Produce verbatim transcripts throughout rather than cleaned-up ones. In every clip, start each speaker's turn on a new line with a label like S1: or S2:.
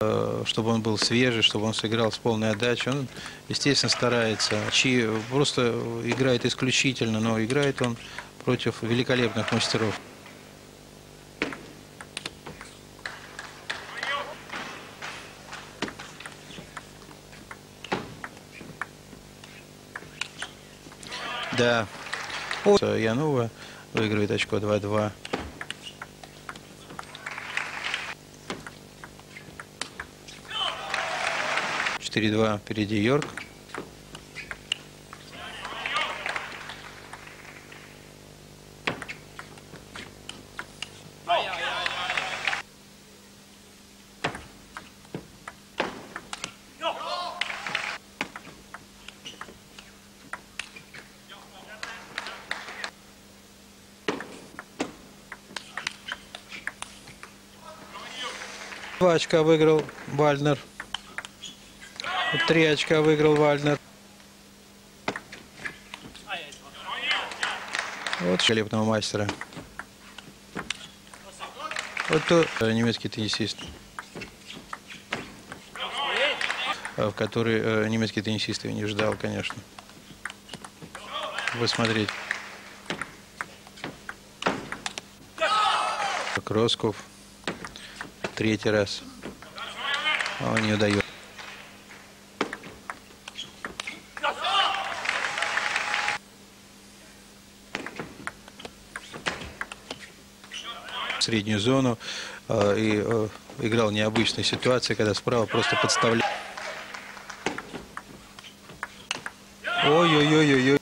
S1: чтобы он был свежий, чтобы он сыграл с полной отдачей. Он, естественно, старается. Чи просто играет исключительно, но играет он против великолепных мастеров. Да. Янова выигрывает очко два-два. четыре-два впереди Йорк. Два очка выиграл Вальнер. Три очка выиграл Вальнер. Вот великолепного мастера. Вот то немецкий теннисист, в который немецкий теннисист не ждал, конечно. Посмотреть. Росков. Третий раз. Он не удается. В среднюю зону э, и э, играл необычные ситуации, когда справа просто подставлял. Ой-ой-ой-ой-ой.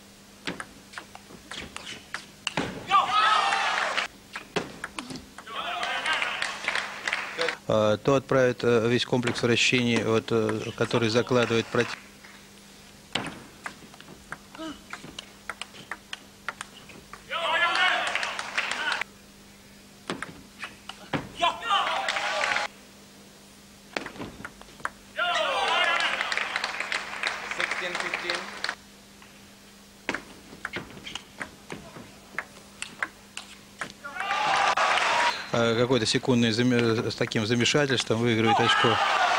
S1: Э, то отправит э, весь комплекс вращений, вот, э, который закладывает противник. Какой-то секундный с таким замешательством выигрывает очко.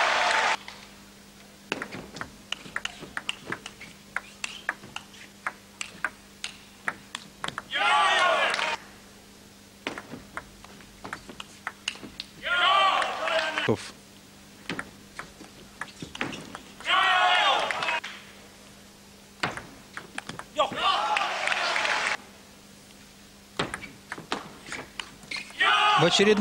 S1: В очередной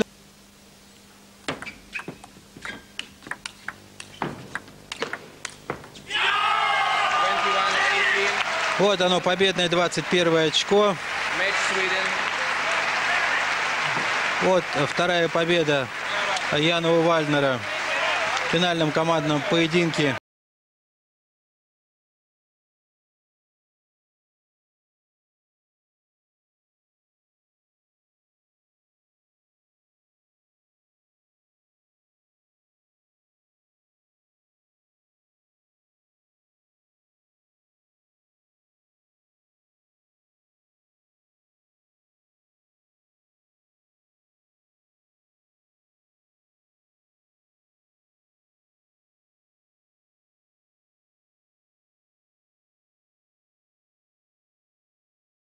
S1: вот оно, победное двадцать первое очко. Вот вторая победа Янова Вальнера в финальном командном поединке.